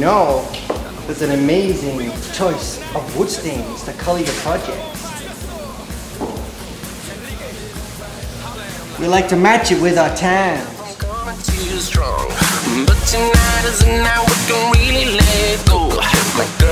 know there's an amazing choice of wood stains to colour your projects. We like to match it with our tan. But tonight is the night we can really let go.